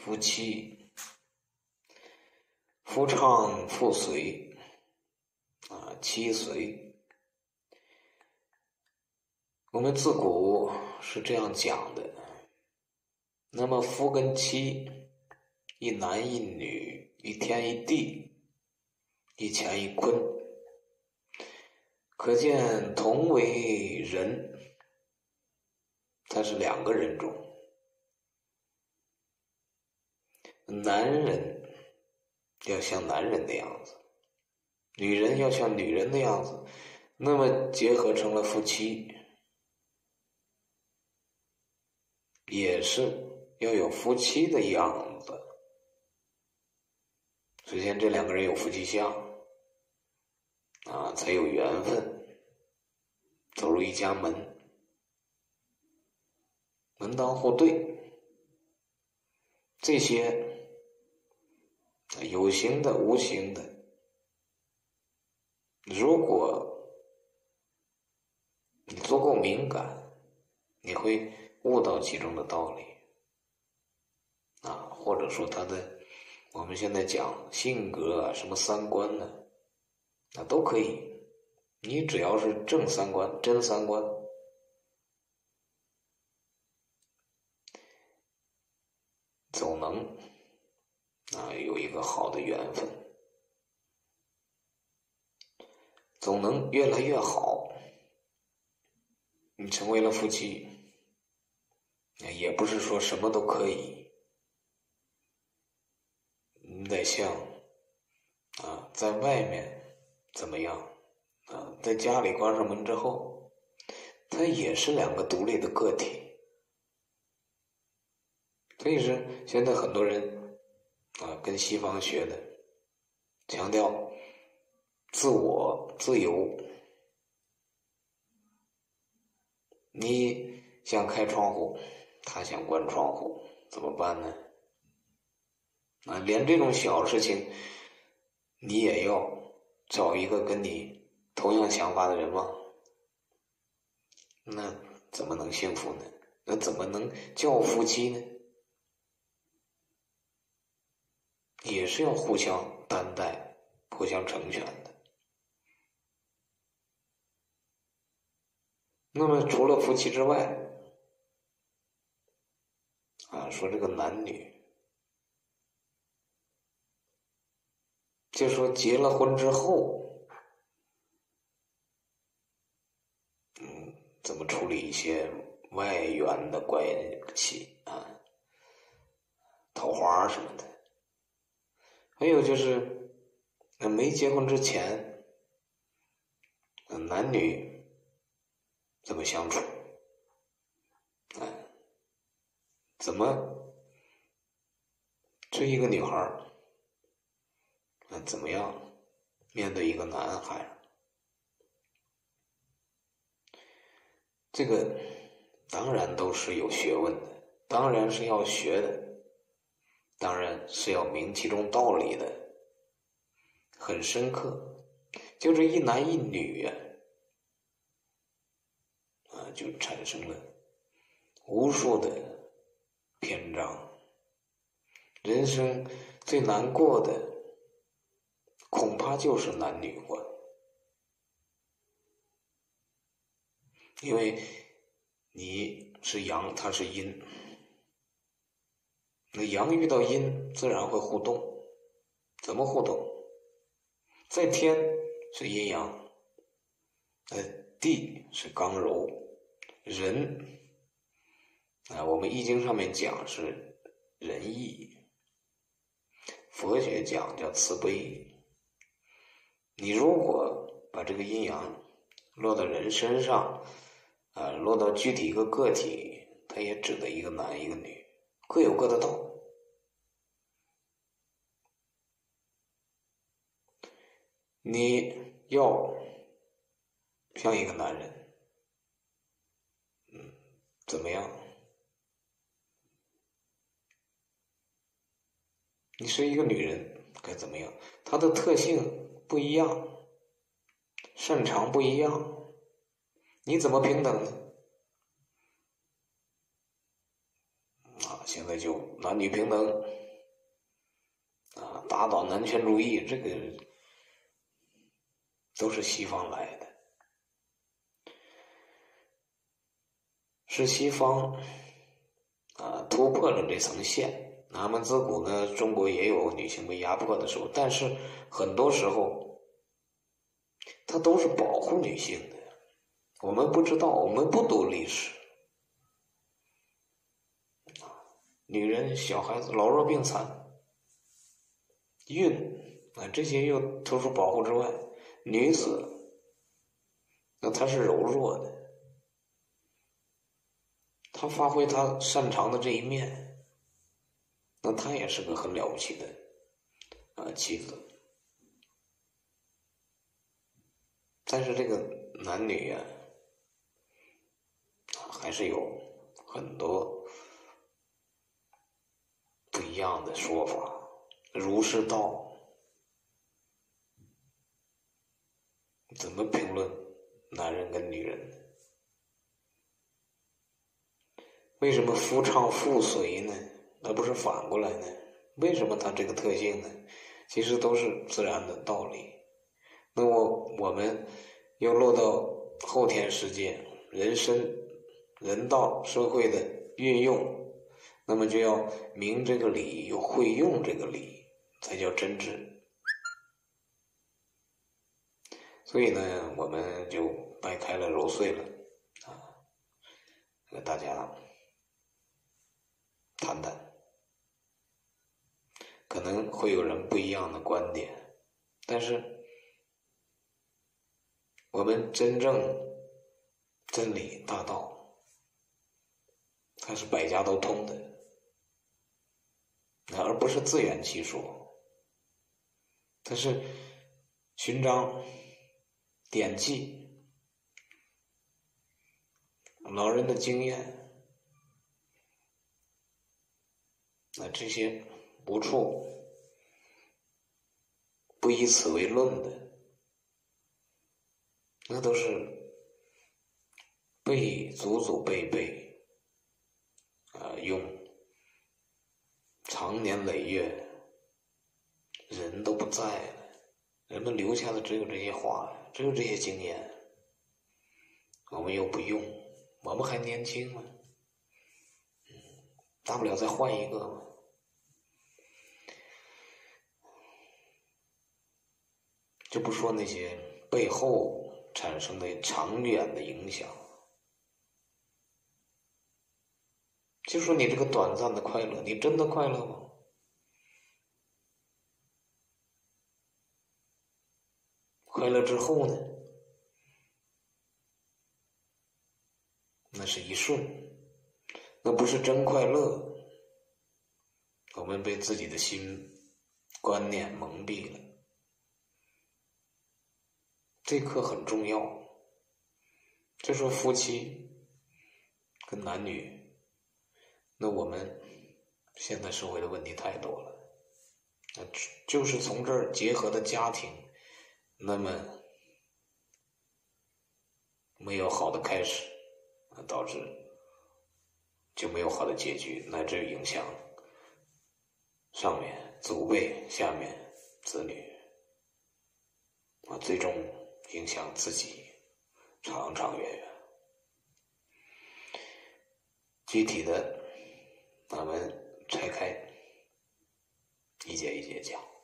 夫妻，夫唱妇随，妻随。我们自古是这样讲的。那么夫跟妻，一男一女，一天一地，一乾一坤，可见同为人，它是两个人种。男人要像男人的样子，女人要像女人的样子，那么结合成了夫妻，也是要有夫妻的样子。首先这两个人有夫妻相才有缘分，走入一家门，门当户对，这些有形的无形的，如果你足够敏感，你会悟到其中的道理或者说他的我们现在讲性格什么三观呢，都可以。你只要是正三观、真三观，总能有一个好的缘分，总能越来越好。你成为了夫妻，也不是说什么都可以，你得像在外面怎么样在家里关上门之后，它也是两个独立的个体。所以是现在很多人跟西方学的，强调自我自由。你想开窗户，他想关窗户，怎么办呢？连这种小事情你也要找一个跟你同样想法的人吗？那怎么能幸福呢？那怎么能叫夫妻呢？也是要互相担待，互相成全的。那么除了夫妻之外说这个男女，就说结了婚之后怎么处理一些外缘的关系桃花什么的。还有就是没结婚之前男女怎么相处，怎么追一个女孩，怎么样面对一个男孩。这个当然都是有学问的，当然是要学的，当然是要明其中道理的，很深刻。就这一男一女就产生了无数的篇章。人生最难过的恐怕就是男女关，因为你是阳，他是阴，那阳遇到阴自然会互动。怎么互动？在天是阴阳，地是刚柔，人我们易经上面讲是仁义，佛学讲叫慈悲。你如果把这个阴阳落到人身上落到具体一个个体，它也指的一个男一个女，各有各的道。你要像一个男人怎么样？你是一个女人该怎么样？她的特性不一样，擅长不一样，你怎么平等呢？ 现在就男女平等打倒男权主义，这个都是西方来的，是西方突破了这层线。那么自古呢，中国也有女性被压迫的时候，但是很多时候它都是保护女性的。我们不知道，我们不读历史。女人、小孩子、老弱病残、孕这些又特殊保护之外，女子那她是柔弱的，她发挥她擅长的这一面，那她也是个很了不起的妻子。但是这个男女还是有很多不一样的说法。儒释道怎么评论男人跟女人？为什么夫唱妇随呢？那不是反过来呢？为什么它这个特性呢？其实都是自然的道理。那我们又落到后天世界，人道社会的运用，那么就要明这个理，又会用这个理，才叫真挚。所以呢，我们就掰开了揉碎了和大家谈谈，可能会有人不一样的观点，但是我们真正真理大道，它是百家都通的，而不是自圆其说。它是寻章典记老人的经验，这些无处不以此为论的，那都是祖祖辈辈用长年累月，人都不在了，人们留下的只有这些话，只有这些经验，我们又不用，我们还年轻嘛，大不了再换一个嘛。就不说那些背后产生的长远的影响，就说你这个短暂的快乐，你真的快乐吗？快乐之后呢？那是一瞬，那不是真快乐。我们被自己的心观念蒙蔽了。这课很重要。就说夫妻跟男女，那我们现在社会的问题太多了，就是从这儿结合的家庭，那么没有好的开始，导致就没有好的结局，乃至影响上面祖辈，下面子女，最终影响自己长长远远。具体的咱们拆开一节一节讲。